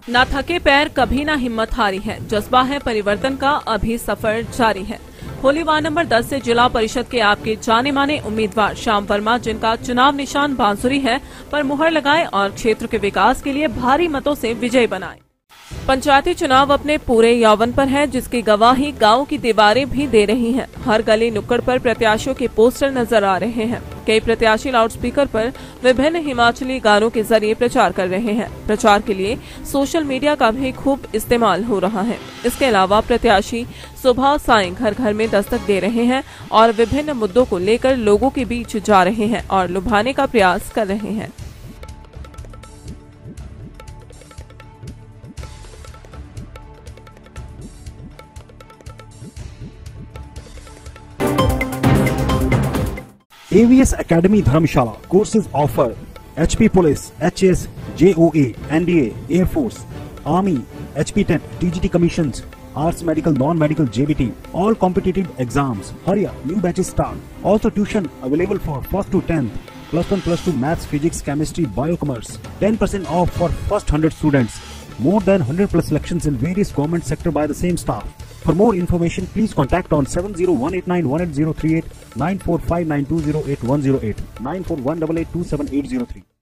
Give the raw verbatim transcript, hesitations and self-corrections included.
ना थके पैर कभी ना हिम्मत हारी है, जज्बा है परिवर्तन का अभी सफर जारी है। होली वार्ड नंबर दस से जिला परिषद के आपके जाने माने उम्मीदवार श्याम वर्मा, जिनका चुनाव निशान बांसुरी है, पर मुहर लगाए और क्षेत्र के विकास के लिए भारी मतों से विजय बनाए। पंचायती चुनाव अपने पूरे यौवन पर है, जिसकी गवाही गांव की दीवारें भी दे रही हैं। हर गली नुक्कड़ पर प्रत्याशियों के पोस्टर नजर आ रहे हैं। कई प्रत्याशी लाउडस्पीकर पर विभिन्न हिमाचली गानों के जरिए प्रचार कर रहे हैं। प्रचार के लिए सोशल मीडिया का भी खूब इस्तेमाल हो रहा है। इसके अलावा प्रत्याशी सुबह सायं घर घर में दस्तक दे रहे हैं और विभिन्न मुद्दों को लेकर लोगों के बीच जा रहे हैं और लुभाने का प्रयास कर रहे हैं। A V S Academy Dharamshala courses offer H P Police, H S, J O A, N D A, Air Force, Army, H P Tent, T G T Commissions, Arts Medical, Non-Medical, J B T, all competitive exams. Hurry up, new batches start. Also tuition available for first to tenth, plus one, plus two, Maths, Physics, Chemistry, Biocommerce. ten percent off for first one hundred students. More than one hundred plus selections in various government sector by the same staff. For more information, please contact on seven zero one eight nine one eight zero three eight, nine four five nine two zero eight one zero eight, nine four one eight eight two seven eight zero three.